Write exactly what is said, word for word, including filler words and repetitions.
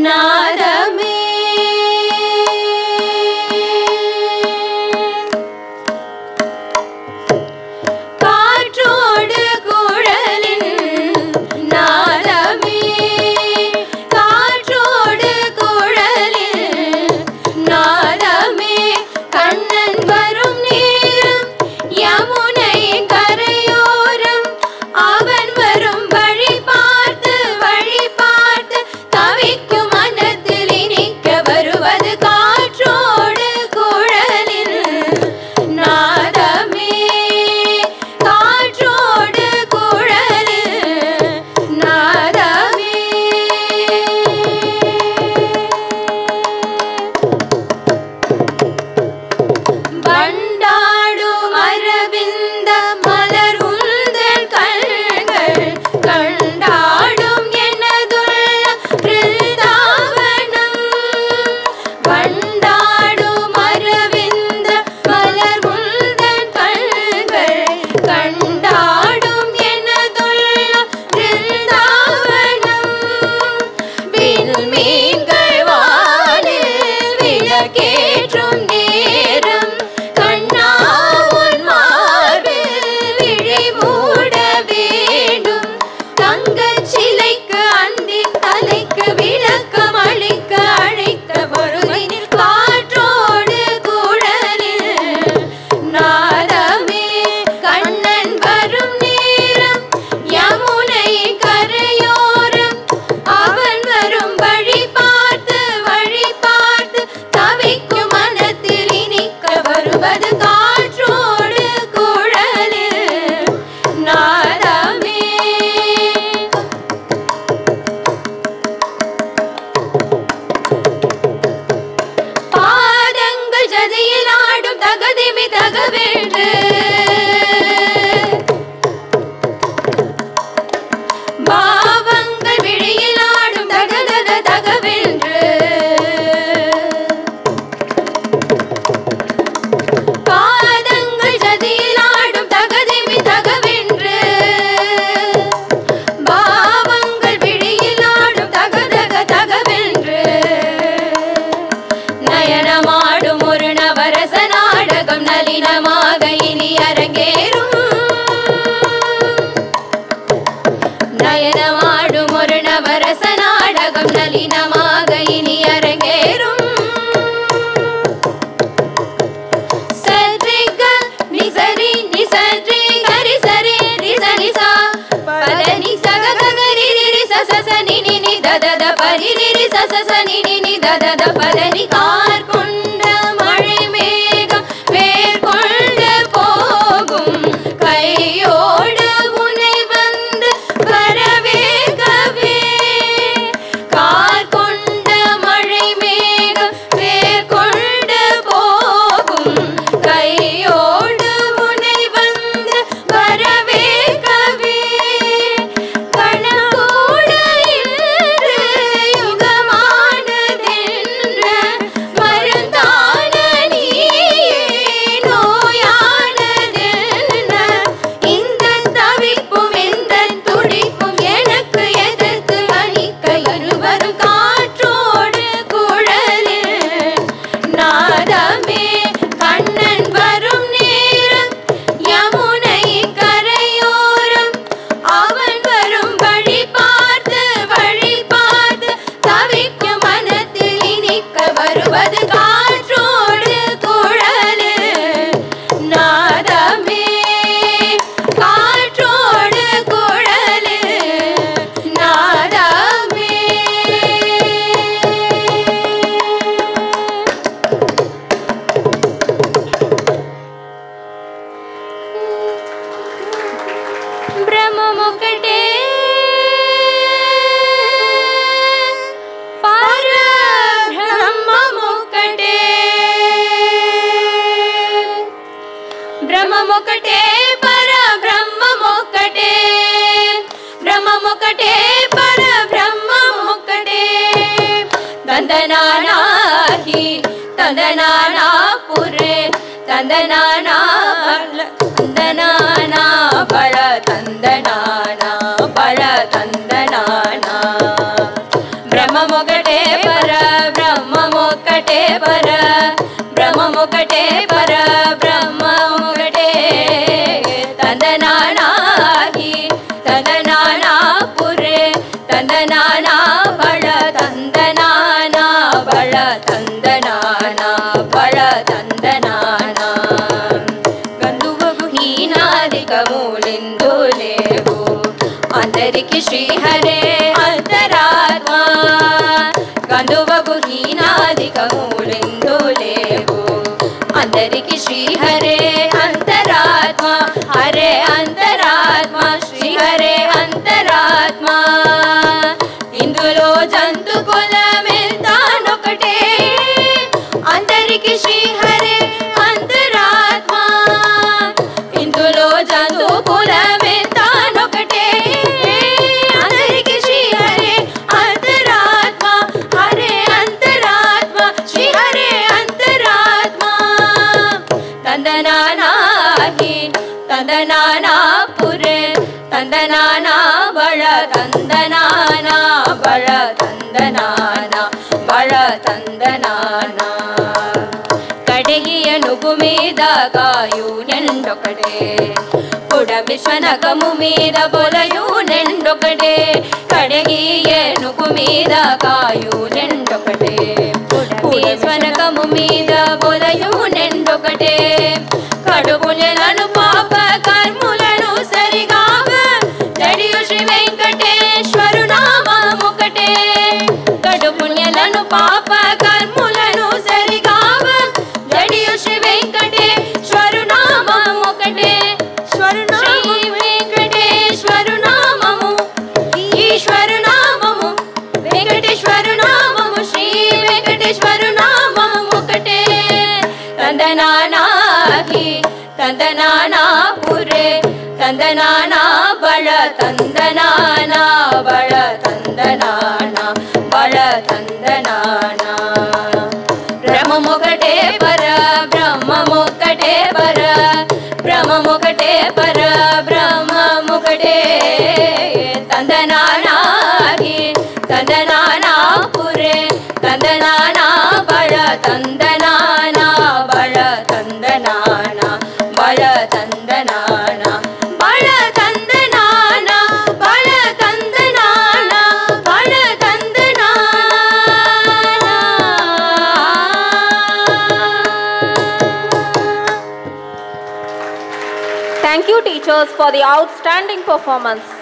நாதமே காற்றோடு குழலின் நாதமே காற்றோடு குழலின் நாதமே கண்ணன் வரும் நேரம் யமுனை கரையோரம் அவன் வரும் வழி பார்த்து வழி பார்த்து தவிக்கும் மனத்தில் இனிக்க வருவது காற்றோடு குழலில் நாதமே காற்றோடு குழலில் நாதமே வண்டாடும் அரவிந்த மலர் உந்தன் கண்கள் கண்டாடும் எனதுள்ள பிருந்தாவனம் வண்டாடும் அரவிந்த மலர் உந்தன் கண்கள் கண்டாடும் எனதுள்ள பிருந்தாவனம் விண்மீன்கள் வானில் விளக்கேற்றும் நேரம் கண்ணா உன் மார்பில் விழி மூட வேண்டும் தங்கச் சிலைக்கு அந்தின் தலைக்கு விளக்கம் அளிக்க அழைத்த பொழுதினில் காற்றோடு குழலில் நாதமே கண்ணன் வரும் நேரம் யமுனை கரையோரம் அவன் வரும் வழி பார்த்து வழி பார்த்து தவிக்கும் மனத்தில் இனிக்க வருவது காற்றோடு குழலில் நாதமே பாதங்கள் ஜதியில் ஆடும் தகதிமி தகவென்று பாவங்கள் விழியில் ஆடும் தகதக தகவென்று பாதங்கள் ஜதியில் ஆடும் தகதிமி தகவென்று பாவங்கள் விழியில் ஆடும் தகதக தகவென்று நயனமாடும் ஒரு நவரச நாடகம் நளினமாக இனி அரங்கேறும் நயனமாடும் ஒரு நவரச நாடகம் நளினமாக இனி அரங்கேறும் சத்ரிக நிசரி நிசரி கரி சரி ரிச நிசா பதனி சக கரி ரி ச ச ச நி நி நி த த த பரி ரி ரி ச ச ச நி நி நி த த த பதனி கார் கொண்ட மழை மேகம் மேற்கொண்டு போகும் கையோடு உன்னை வந்து வரவேற்கவே கார் கொண்ட மழை மேகம் மேற்கொண்டு போகும் கையோடு உன்னை வந்து வரவேற்கவே கணக்கோடு இன்று யுகமானதென்ற மருந்தான நீயே நோயானதென்ன இந்த தவிப்பும் இந்த துடிப்பும் எனக்கு எதிர்த்து அணிக்க இருவரும் காற்றோடு குழலில் நாதமே கண்ணன் வரும் நேரம் யமுனை கரையோரம் அவன் வரும் வழி பார்த்து வழி பார்த்து தவிக்கும் மனத்தில் இனிக்க வருவது காற்றோடு குழலில் நாதமே காற்றோடு குழலில் நாதமே బ్రహ్మమొకటే పరబ్రహ్మమొకటే బ్రహ్మమొకటే పరబ్రహ్మమొకటే బ్రహ్మమొకటే పరబ్రహ్మమొకటే తందనానాహి తందనానాపురే తందనానా తందనానా బల తందనానా బల తందనానా బ్రహ్మమొకటే పర బ్రహ్మమొకటే పర బ్రహ్మమొకటే పర బ్రహ్మమొకటే తందనానాహి తందనానా పురే తందనానా బళ తందనానా బళ తందనానా బళ తందనానా గంధువగు హీనాదికములిందు లేవు అందరికి శ్రీహరే అంతరాత్మ గంధువగు హీనాదికములిందు లేవు అందరికి శ్రీహరే అంతరాత్మ హరే అంతరాత్మ శ్రీహరే అంతరాత్మ ఇందులో జంతు కులమెంతానొకటే అందరికి శ్రీహరే అంతరాత్మ ఇందులో జంతు కులమెంతానొకటే అందరికి శ్రీహరే అంతరాత్మ హరే అంతరాత్మ శ్రీహరే అంతరాత్మ తందనానాహి తందనానా పురే తందనానా బళ తందనానా బళ తందనానా బళ తందనానా కడిగియ నుగు మీద కాయు నెండొకటే పుడమి శనగము మీద బొలయు నెండొకటే కడిగియ నుగు మీద కాయు నెండొకటే పుడమి శనగము మీద బొలయు నెండొకటే కడుపులను పాప కర్ములను సరిగావ జడియు శ్రీ వెంకటేశ్వరు నామముకటే కడుపులను పాప కర్ములను సరిగావ జడియు శ్రీ వెంకటేశ్వరు నామముకటే శ్వరు శ్రీ వెంకటేశ్వరు నామము ఈశ్వరు నామము వెంకటేశ్వరు నామము శ్రీ వెంకటేశ్వరు నామముకటే తందనానాహి తందనానా పురే తందనానా బళ తందనానా బళ తందనానా బళ తందనానా బ్రహ్మమొకటే పర బ్రహ్మమొకటే పర బ్రహ్మమొకటే పర బ్రహ్మమొకటే తందనానాహి తందనానా పురే తందనానా బళ తందనానా బళ తందనానా బళ తందనానా బళ తందనానా బళ తందనానా బళ తందనానా. Thank you teachers for the outstanding performance.